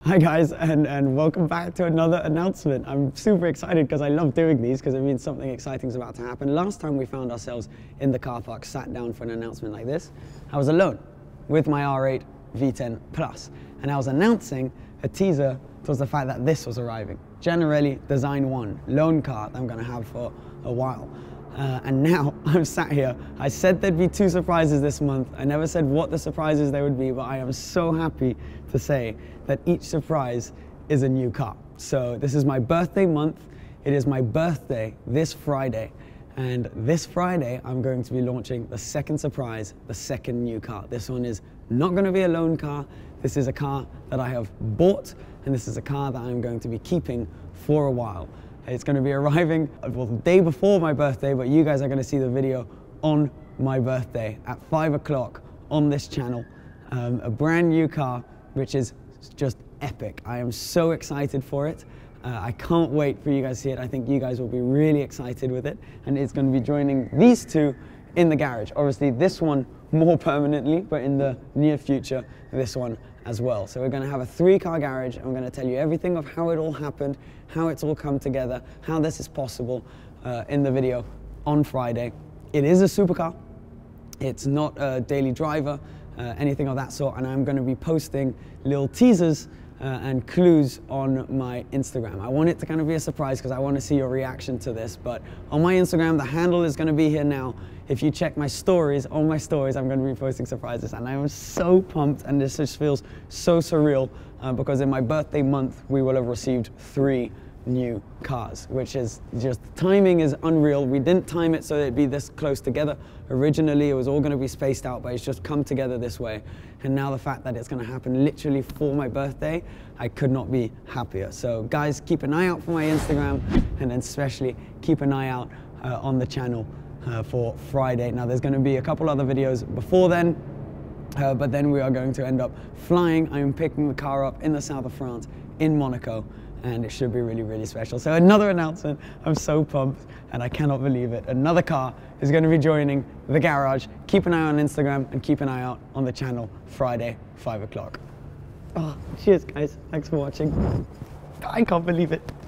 Hi guys, and welcome back to another announcement. I'm super excited because I love doing these because it means something exciting is about to happen. Last time we found ourselves in the car park, sat down for an announcement like this, I was alone with my R8 V10 Plus, and I was announcing a teaser towards the fact that this was arriving. Generally, Design 1, lone car that I'm going to have for a while. And now I'm sat here. I said there'd be 2 surprises this month. I never said what the surprises they would be, but I am so happy to say that each surprise is a new car. So this is my birthday month. It is my birthday this Friday. And this Friday, I'm going to be launching the second surprise, the second new car. This one is not going to be a loan car. This is a car that I have bought, and this is a car that I'm going to be keeping for a while. It's going to be arriving, well, the day before my birthday, but you guys are going to see the video on my birthday at 5 o'clock on this channel. A brand new car, which is just epic. I am so excited for it. I can't wait for you guys to see it. I think you guys will be really excited with it. And it's going to be joining these 2 in the garage. Obviously, this one more permanently, but in the near future, this one as well. So we're going to have a 3-car garage. I'm going to tell you everything of how it all happened, how it's all come together, how this is possible in the video on Friday. It is a supercar. It's not a daily driver, anything of that sort. And I'm going to be posting little teasers and clues on my Instagram. I want it to kind of be a surprise because I want to see your reaction to this. But on my Instagram, the handle is going to be here now. If you check my stories, on my stories, I'm going to be posting surprises. And I am so pumped, and this just feels so surreal because in my birthday month, we will have received 3 new cars, which is just, timing is unreal. We didn't time it so it'd be this close together. Originally, it was all going to be spaced out, but it's just come together this way. And now the fact that it's going to happen literally for my birthday, I could not be happier. So guys, keep an eye out for my Instagram, and then especially keep an eye out on the channel for Friday. Now there's going to be a couple other videos before then, but then we are going to end up flying. I'm picking the car up in the south of France, in Monaco, and it should be really, really special. So another announcement. I'm so pumped, and I cannot believe it. Another car is going to be joining the garage. Keep an eye on Instagram and keep an eye out on the channel Friday, 5 o'clock. Oh, cheers, guys. Thanks for watching. I can't believe it.